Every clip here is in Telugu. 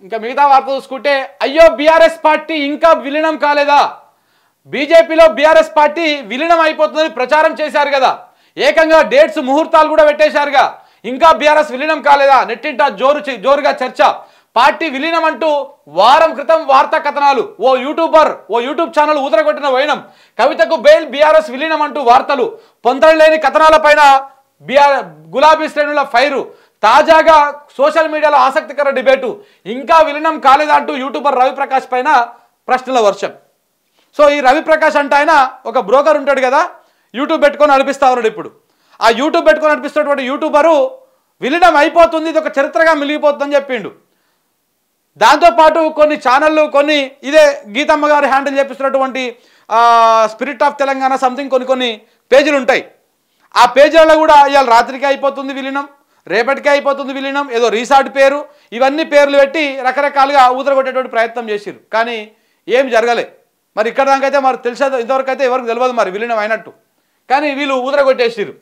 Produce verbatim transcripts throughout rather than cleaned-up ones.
ఇంకా మిగతా వార్త చూసుకుంటే అయ్యో బీఆర్ఎస్ పార్టీ ఇంకా విలీనం కాలేదా, బీజేపీలో బీఆర్ఎస్ పార్టీ విలీనం అయిపోతుందని ప్రచారం చేశారు కదా, ఏకంగా డేట్స్ ముహూర్తాలు కూడా పెట్టేశారుగా, ఇంకా బీఆర్ఎస్ విలీనం కాలేదా, నెట్టింట జోరు జోరుగా చర్చ. పార్టీ విలీనం అంటూ వారం క్రితం వార్తా కథనాలు, ఓ యూట్యూబర్ ఓ యూట్యూబ్ ఛానల్ ఊదరగొట్టిన వైనం, కవితకు బెయిల్ బీఆర్ఎస్ విలీనం అంటూ వార్తలు, పొంతలేని కథనాలపైన బీఆర్ గులాబీ శ్రేణుల ఫైరు. తాజాగా సోషల్ మీడియాలో ఆసక్తికర డిబేటు, ఇంకా విలీనం కాలేదా అంటూ యూట్యూబర్ రవిప్రకాష్ పైన ప్రశ్నల వర్షం. సో ఈ రవిప్రకాష్ అంటే ఆయన ఒక బ్రోకర్ ఉంటాడు కదా, యూట్యూబ్ పెట్టుకొని నడిపిస్తా ఉన్నాడు. ఇప్పుడు ఆ యూట్యూబ్ పెట్టుకొని నడిపిస్తున్నటువంటి యూట్యూబరు విలీనం అయిపోతుంది, ఇది ఒక చరిత్రగా మిలిగిపోతుందని చెప్పిండు. దాంతోపాటు కొన్ని ఛానళ్ళు, కొన్ని ఇదే గీతమ్మ గారు హ్యాండిల్ చేపిస్తున్నటువంటి స్పిరిట్ ఆఫ్ తెలంగాణ సంథింగ్ కొన్ని కొన్ని పేజీలు ఉంటాయి. ఆ పేజీలలో కూడా ఇవాళ రాత్రికి అయిపోతుంది విలీనం, రేపటికే అయిపోతుంది విలీనం, ఏదో రీసార్ట్ పేరు, ఇవన్నీ పేర్లు పెట్టి రకరకాలుగా ఊదరగొట్టేటువంటి ప్రయత్నం చేసిరు. కానీ ఏం జరగలే. మరి ఇక్కడ దానికైతే మరి తెలిసేది ఇంతవరకు అయితే ఎవరికి తెలియదు మరి విలీనం అయినట్టు. కానీ వీళ్ళు ఊదరగొట్టేసిరు.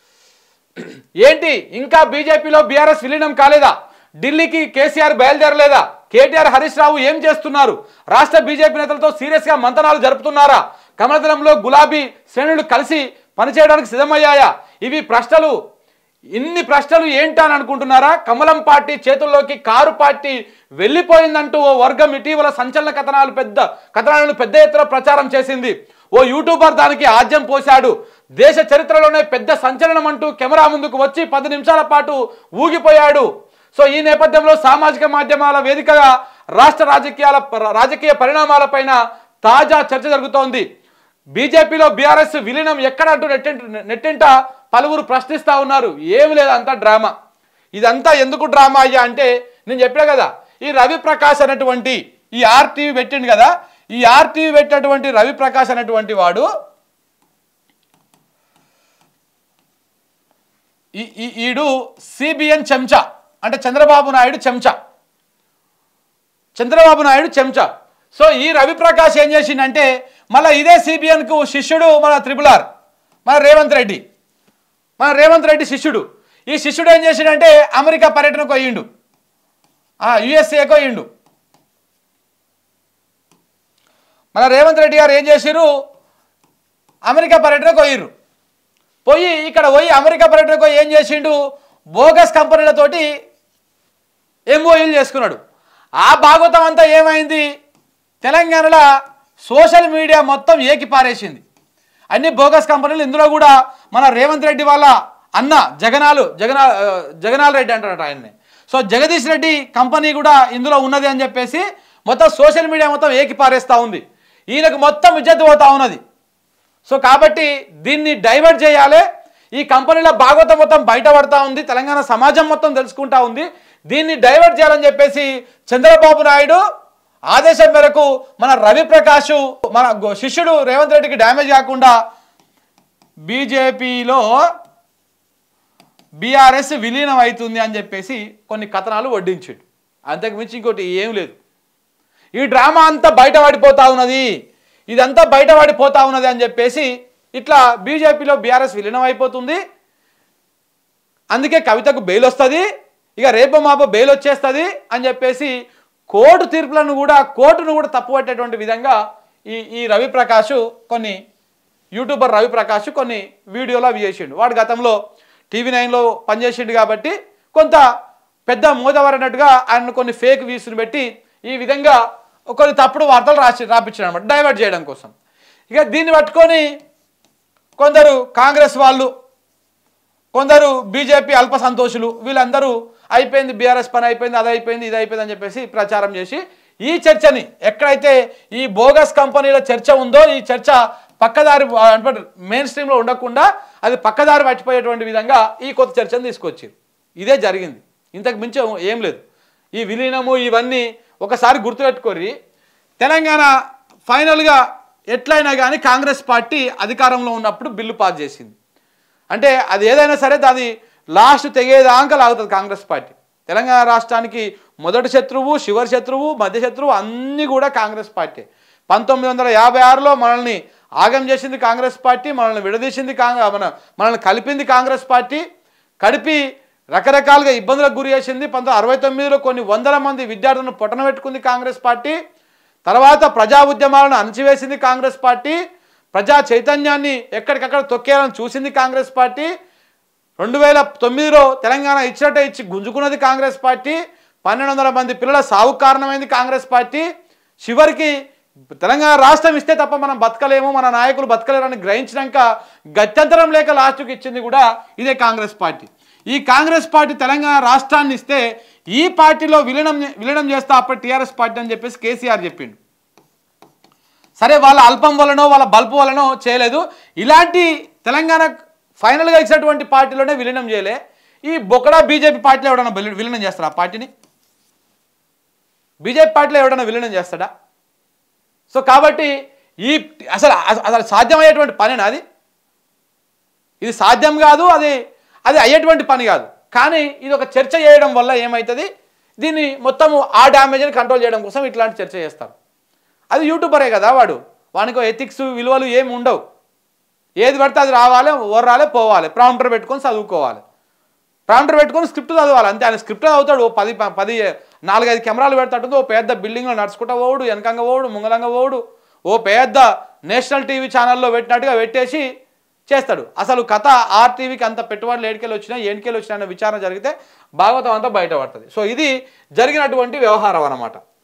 ఏంటి ఇంకా బీజేపీలో బీఆర్ఎస్ విలీనం కాలేదా, ఢిల్లీకి కేసీఆర్ బయలుదేరలేదా, కేటీఆర్ హరీష్ రావు ఏం చేస్తున్నారు, రాష్ట్ర బీజేపీ నేతలతో సీరియస్గా మంతనాలు జరుపుతున్నారా, కమలదళంలో గులాబీ శ్రేణులు కలిసి పనిచేయడానికి సిద్ధమయ్యాయా, ఇవి ప్రశ్నలు. ఇన్ని ప్రశ్నలు ఏంటని అనుకుంటున్నారా? కమలం పార్టీ చేతుల్లోకి కారు పార్టీ వెళ్ళిపోయిందంటూ ఓ వర్గం ఇటీవల సంచలన కథనాలు పెద్ద కథనాలను పెద్ద ఎత్తున ప్రచారం చేసింది. ఓ యూట్యూబర్ దానికి ఆజ్యం పోశాడు. దేశ చరిత్రలోనే పెద్ద సంచలనం అంటూ కెమెరా ముందుకు వచ్చి పది నిమిషాల పాటు ఊగిపోయాడు. సో ఈ నేపథ్యంలో సామాజిక మాధ్యమాల వేదికగా రాష్ట్ర రాజకీయాల రాజకీయ పరిణామాలపైన తాజా చర్చ జరుగుతోంది. బీజేపీలో బీఆర్ఎస్ విలీనం ఎక్కడంటూ నెట్టింట నెట్టింట పలువురు ప్రశ్నిస్తూ ఉన్నారు. ఏమి లేదు, అంతా డ్రామా. ఇదంతా ఎందుకు డ్రామా అయ్యా అంటే నేను చెప్పినా కదా, ఈ రవిప్రకాష్ అనేటువంటి ఈ ఆర్టీవీ పెట్టిండు కదా, ఈ ఆర్టీవీ పెట్టినటువంటి రవిప్రకాష్ అనేటువంటి వాడు ఈ ఈడు సిబిఎన్ చెంచా, అంటే చంద్రబాబు నాయుడు చెంచా, చంద్రబాబు నాయుడు చెంచా. సో ఈ రవిప్రకాష్ ఏం చేసిండంటే మళ్ళీ ఇదే సిబిఎన్కు శిష్యుడు మన త్రిపుల్ ఆర్, మన రేవంత్ రెడ్డి, మన రేవంత్ రెడ్డి శిష్యుడు. ఈ శిష్యుడు ఏం చేసిండంటే అమెరికా పర్యటనకు పోయిండు, యుఎస్ఏకు పోయిండు. మన రేవంత్ రెడ్డి గారు ఏం చేసిర్రు, అమెరికా పర్యటనకు పోయిర్రు. పోయి ఇక్కడ పోయి అమెరికా పర్యటనకు పోయి ఏం చేసిండు, బోగస్ కంపెనీలతోటి ఎంఓయూలు చేసుకున్నాడు. ఆ భాగవతం అంతా ఏమైంది, తెలంగాణలో సోషల్ మీడియా మొత్తం ఏకి పారేసింది. అన్ని బోగస్ కంపెనీలు. ఇందులో కూడా మన రేవంత్ రెడ్డి వాళ్ళ అన్న జగనాలు జగనా జగనాల్ రెడ్డి అంటారట ఆయన్ని. సో జగదీష్ రెడ్డి కంపెనీ కూడా ఇందులో ఉన్నది అని చెప్పేసి మొత్తం సోషల్ మీడియా మొత్తం ఏకి పారేస్తూ ఉంది. ఈయనకు మొత్తం ఇజ్జత్ పోతా ఉన్నది. సో కాబట్టి దీన్ని డైవర్ట్ చేయాలి. ఈ కంపెనీల భాగవతం మొత్తం బయటపడతా ఉంది, తెలంగాణ సమాజం మొత్తం తెలుసుకుంటా ఉంది. దీన్ని డైవర్ట్ చేయాలని చెప్పేసి చంద్రబాబు నాయుడు ఆదేశం మేరకు మన రవిప్రకాష్ మన శిష్యుడు రేవంత్ రెడ్డికి డ్యామేజ్ కాకుండా బీజేపీలో బీఆర్ఎస్ విలీనం అవుతుంది అని చెప్పేసి కొన్ని కథనాలు వడ్డించాడు. అంతకు మించి ఇంకోటి ఏం లేదు. ఈ డ్రామా అంతా బయటపడిపోతా ఉన్నది, ఇదంతా బయటపడిపోతా ఉన్నది అని చెప్పేసి ఇట్లా బీజేపీలో బీఆర్ఎస్ విలీనం అయిపోతుంది. అందుకే కవితకు బెయిల్ వస్తుంది, ఇక రేపు మాపో బెయిల్ వచ్చేస్తుంది అని చెప్పేసి కోర్టు తీర్పులను కూడా కోర్టును కూడా తప్పుపట్టేటువంటి విధంగా ఈ ఈ రవిప్రకాష్ కొన్ని యూట్యూబర్ రవిప్రకాష్ కొన్ని వీడియోలు అవి చేసిండు. వాడు గతంలో టీవీ నైన్లో పనిచేసిండు కాబట్టి కొంత పెద్ద మోదవరన్నట్టుగా ఆయన కొన్ని ఫేక్ వ్యూస్ని పెట్టి ఈ విధంగా కొన్ని తప్పుడు వార్తలు రాసి రాపించాడు అనమాట, డైవర్ట్ చేయడం కోసం. ఇక దీన్ని పట్టుకొని కొందరు కాంగ్రెస్ వాళ్ళు, కొందరు బీజేపీ అల్ప సంతోషులు, వీళ్ళందరూ అయిపోయింది బీఆర్ఎస్ పని అయిపోయింది, అది అయిపోయింది, ఇది అయిపోయింది అని చెప్పేసి ప్రచారం చేసి ఈ చర్చని ఎక్కడైతే ఈ బోగస్ కంపెనీల చర్చ ఉందో ఈ చర్చ పక్కదారి మెయిన్ స్ట్రీమ్లో ఉండకుండా అది పక్కదారి పట్టిపోయేటువంటి విధంగా ఈ కొత్త చర్చను తీసుకొచ్చారు. ఇదే జరిగింది, ఇంతకు మించి ఏం లేదు. ఈ విలీనము ఇవన్నీ ఒకసారి గుర్తుపెట్టుకోరి. తెలంగాణ ఫైనల్గా ఎట్లయినా కానీ కాంగ్రెస్ పార్టీ అధికారంలో ఉన్నప్పుడు బిల్లు పాస్ చేసింది. అంటే అది ఏదైనా సరే దాని లాస్ట్ తెగేదాకా లాగుతుంది కాంగ్రెస్ పార్టీ. తెలంగాణ రాష్ట్రానికి మొదటి శత్రువు, చివరి శత్రువు, మధ్య శత్రువు అన్నీ కూడా కాంగ్రెస్ పార్టీ. పంతొమ్మిది వందల యాభై ఆరులో మనల్ని ఆగం చేసింది కాంగ్రెస్ పార్టీ, మనల్ని విడదీసింది కాంగ్రెస్ మన మనల్ని కలిపింది కాంగ్రెస్ పార్టీ. కడిపి రకరకాలుగా ఇబ్బందులకు గురి చేసింది. పంతొమ్మిది వందల అరవై తొమ్మిదిలో కొన్ని వందల మంది విద్యార్థులను పొట్టన పెట్టుకుంది కాంగ్రెస్ పార్టీ. తర్వాత ప్రజా ఉద్యమాలను అణచివేసింది కాంగ్రెస్ పార్టీ. ప్రజా చైతన్యాన్ని ఎక్కడికక్కడ తొక్కేయాలని చూసింది కాంగ్రెస్ పార్టీ. రెండు వేల తొమ్మిదిలో తెలంగాణ ఇచ్చినట్టే ఇచ్చి గుంజుకున్నది కాంగ్రెస్ పార్టీ. పన్నెండు వందల మంది పిల్లల సాగు కారణమైంది కాంగ్రెస్ పార్టీ. చివరికి తెలంగాణ రాష్ట్రం ఇస్తే తప్ప మనం బతకలేము, మన నాయకులు బతకలేరని గ్రహించినాక గత్యంతరం లేక లాస్ట్కి ఇచ్చింది కూడా ఇదే కాంగ్రెస్ పార్టీ. ఈ కాంగ్రెస్ పార్టీ తెలంగాణ రాష్ట్రాన్ని ఇస్తే ఈ పార్టీలో విలీనం విలీనం చేస్తా అప్పుడు టీఆర్ఎస్ పార్టీ అని చెప్పేసి కేసీఆర్ చెప్పిండు. సరే, వాళ్ళ అల్పం వలనో వాళ్ళ బల్పు వలనో చేయలేదు. ఇలాంటి తెలంగాణ ఫైనల్గా ఇచ్చినటువంటి పార్టీలోనే విలీనం చేయలే. ఈ బొకడా బీజేపీ పార్టీలో ఎవడన్నా విలీనం చేస్తాడా? ఆ పార్టీని బీజేపీ పార్టీలో ఎవడన్నా విలీనం చేస్తాడా? సో కాబట్టి ఈ అసలు అసలు సాధ్యమయ్యేటువంటి పనేనా అది? ఇది సాధ్యం కాదు, అది అది అయ్యేటువంటి పని కాదు. కానీ ఇది ఒక చర్చ చేయడం వల్ల ఏమవుతుంది, దీన్ని మొత్తము ఆ డ్యామేజ్ని కంట్రోల్ చేయడం కోసం ఇట్లాంటి చర్చ చేస్తారు. అది యూట్యూబరే కదా, వాడు వానికి ఎథిక్స్ విలువలు ఏమి ఉండవు. ఏది పడితే అది రావాలి, ఓర్రాలి, పోవాలి, ప్రాంప్టర్ పెట్టుకొని చదువుకోవాలి, ప్రాంప్టర్ పెట్టుకొని స్క్రిప్ట్ చదవాలి అంతే. ఆయన స్క్రిప్ట్ చదువుతాడు, ఓ పది పది నాలుగైదు కెమెరాలు పెడతాడు, ఓ పెద్ద బిల్డింగ్లో నడుచుకుంటా పోవుడు, వెనకంగా పోవుడు, ముంగలంగా పోవుడు, ఓ పెద్ద నేషనల్ టీవీ ఛానల్లో పెట్టినట్టుగా పెట్టేసి చేస్తాడు. అసలు కథ ఆర్టీవీకి అంత పెట్టుబడులు ఏడికెళ్ళి వచ్చినా ఏడికెళ్ళి వచ్చినా అనే విచారణ జరిగితే భాగవతం అంతా బయటపడుతుంది. సో ఇది జరిగినటువంటి వ్యవహారం అన్నమాట.